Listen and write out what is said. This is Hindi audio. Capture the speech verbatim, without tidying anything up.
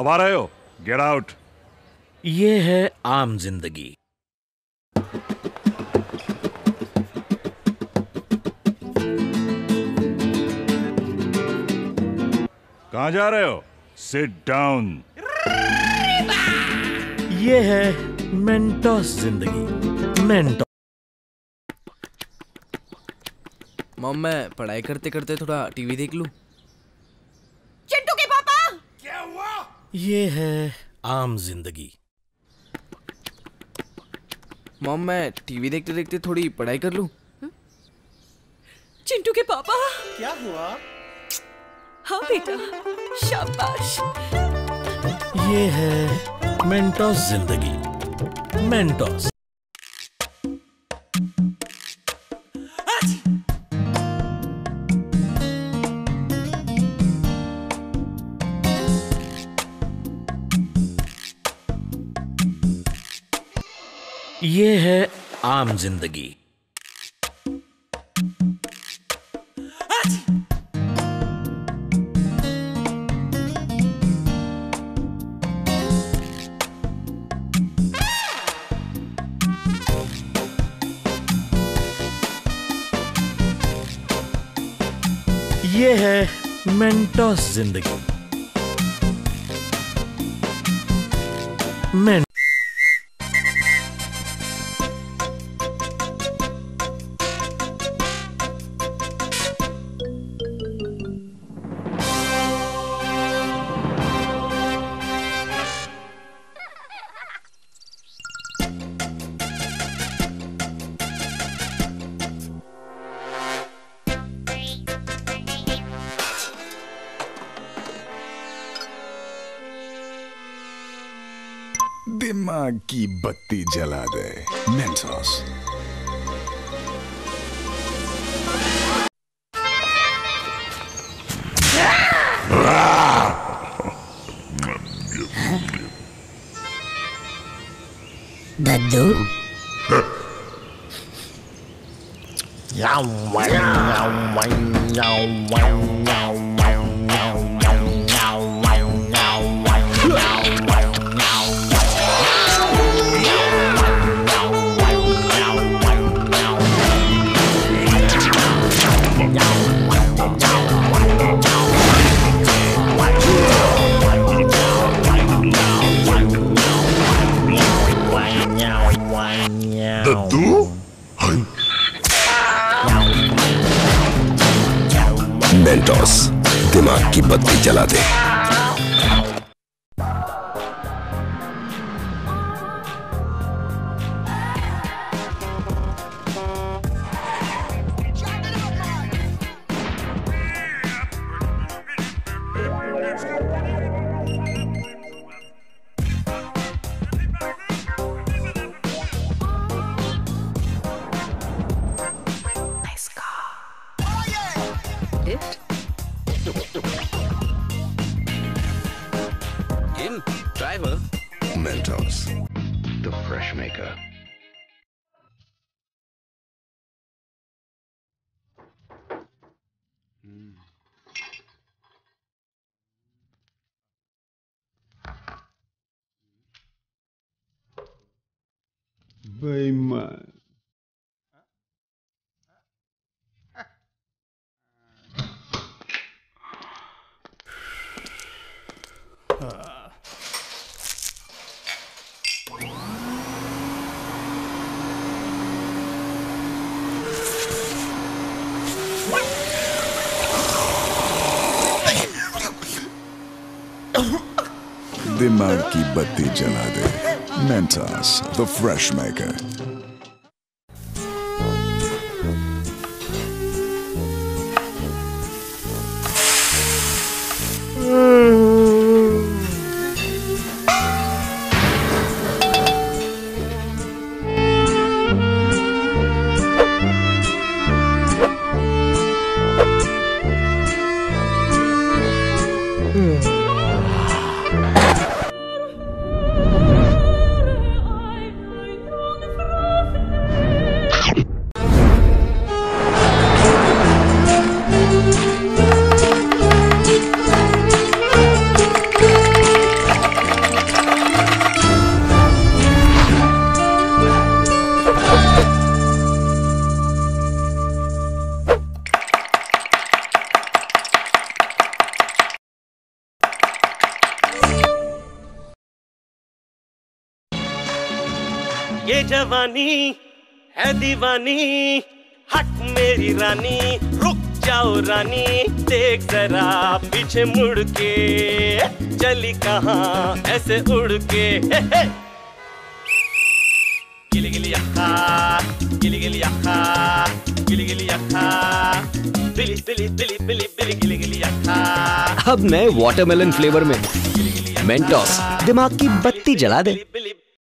अब आ रहे हो? Get out. ये है आम जिंदगी। कहाँ जा रहे हो? Sit down. ये है मेंटोस जिंदगी। मेंटोस। मॉम, मैं पढ़ाई करते करते थोड़ा टीवी देख लूं? चिंटू के पापा! क्या हुआ? ये है आम जिंदगी। मॉम, मैं टीवी देखते देखते थोड़ी पढ़ाई कर लूं? चिंटू के पापा! क्या हुआ? हाँ बेटा, शाबाश। ये है मेंटोस जिंदगी। मेंटोस। ये है आम जिंदगी। ये है मेंटोस जिंदगी। मेंटोस। दिमाग की बत्ती जला दे। मेंटोस। दद्दू मेंटोस, दिमाग की बत्ती जला दे। In driver. Mentos, the fresh maker. बेईमान। दिमाग की बत्ती जला दे। Mentos, the fresh maker. ये जवानी है दीवानी, हट मेरी रानी, रुक जाओ रानी, देख जरा पीछे मुड़ के, चली कहाँ ऐसे उड़ के। हे हे। गिली गिली अखा, गिली गिली अखा, गिली गिली अखा, बिली बिली बिली बिली बिली गिली गिली अखा। अब नए वाटरमेलन फ्लेवर में मेंटोस दिमाग की बत्ती जला दे।